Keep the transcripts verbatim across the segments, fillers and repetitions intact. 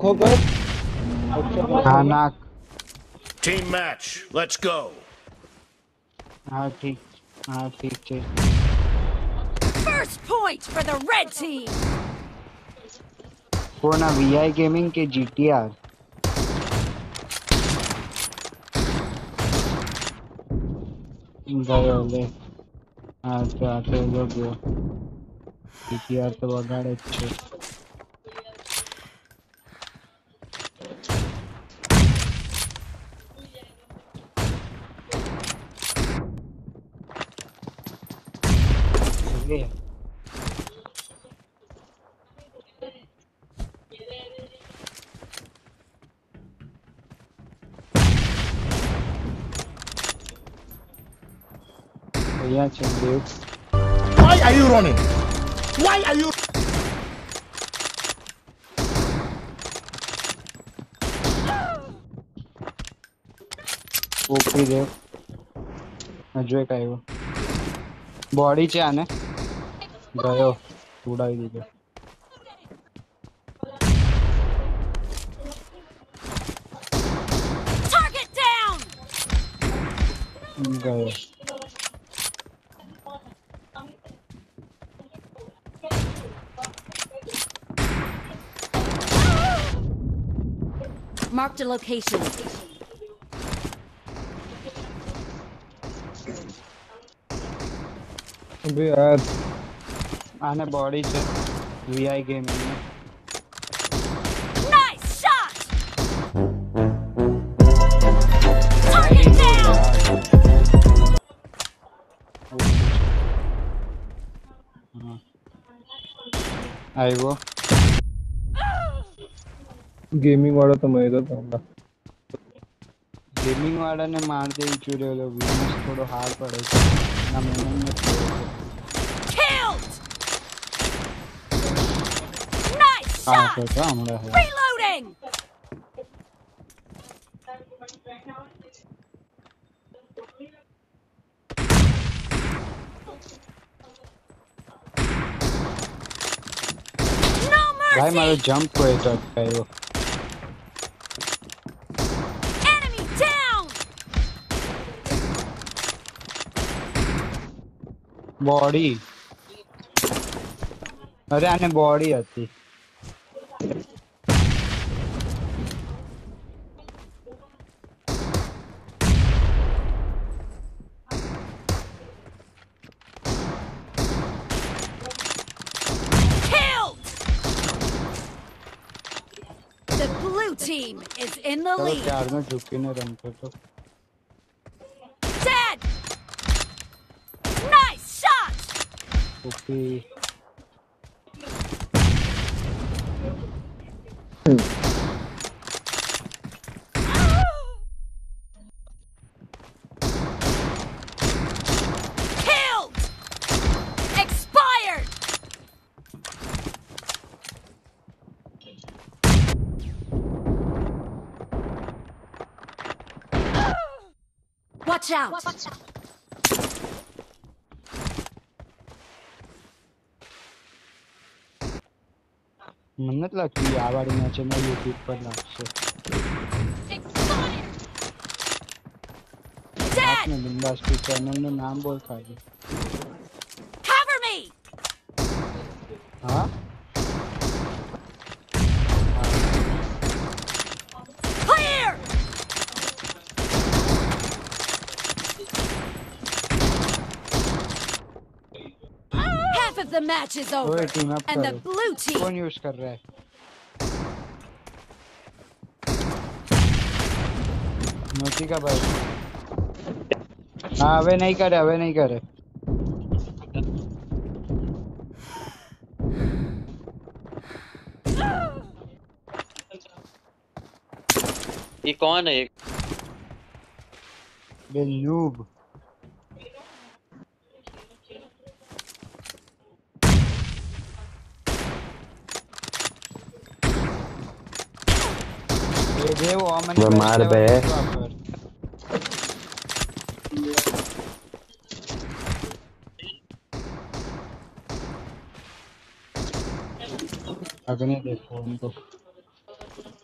होकर हाँ नाक। Team match, let's go. हाँ ठीक, हाँ ठीक है। First point for the red team. कौन है? वीआई गेमिंग के जीटीआर। गए वाले। हाँ तो आते लोग जीटीआर तो बगाड़े अच्छे। ये भैया चंदेव। Why are you running? Why are you? OP Dev Ajay का है वो। बॉडी चे आने गयो थोड़ा ही दीजिए। Target down. गयो Marked a location. अबे यार आने बॉडी चे वीआई गेमिंग में। Nice shot. Target down. हाँ आई वो गेमिंग वाला तो मैं इधर था। गेमिंग वाला ने मार दे चुरे लोग वीनस थोड़ा हार्ड पड़े ना मैंने में Killed. Nice हाँ shot. तो था हमारा है। Reloading. No भाई मारो mercy. जंप को है तो है वो। Enemy down. बॉडी अरे आने बॉडी आती। Killed. The blue team is in the चलो lead. प्यार में झुकी ने रन कर तो। Dead. Nice shot. Okay Killed. Expired. Watch out. मन्नत लगती है आवाज मैच में यूट्यूब पर लाख से। Expired. Dead. आपने बिंदास के चैनल में नाम बोल खाई। Cover me. हाँ Clear. Half of the match is over, ओए टीम अप and the करो। blue team. कौन यूज कर रहा है? मोती का भाई। हाँ वे नहीं करे वे नहीं करे। ये कौन है? बेलूब ये दे वो मैंने मार बे। अगने देखो उनको।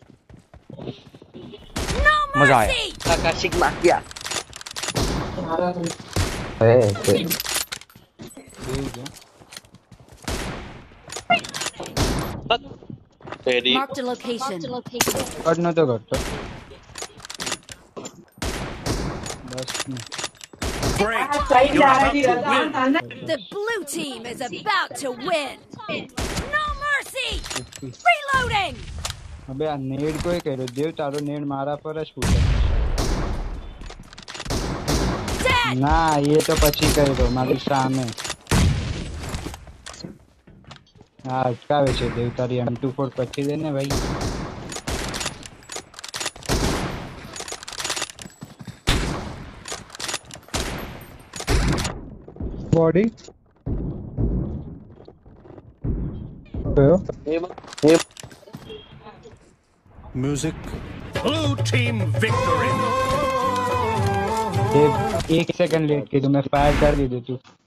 मजा आया। mercy! Kakashik Makia. Ready. Marked a location. कट न तो करतो बस नहीं। Great. You're about to win. The blue team is about to win. No mercy! Reloading! अबे आ नेड को ही कह रहे देव तारो नेड मारा पर જ ફૂટે Dead! ના એ તો પછી કર્યો મારી સામે હા અટકાવે છે દેવ તારી એમ ટુ ફોર પછી દે ને ભાઈ बॉडी गयो Music. Blue team victory. देव एक सेकंड लेट की तो मैं फायर कर दी देती हूँ